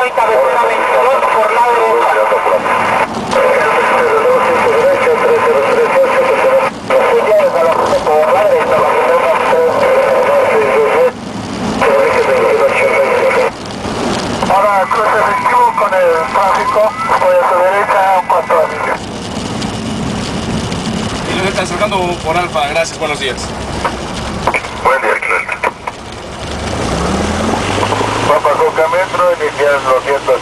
Nacional, cabecera 22 por la Ahora cruce efectivo con el tráfico, voy a su derecha en cuanto a línea. Y luego están saltando por Alfa, gracias, buenos días. Buen día, excelente. Papa Coca Metro, iniciar los 100.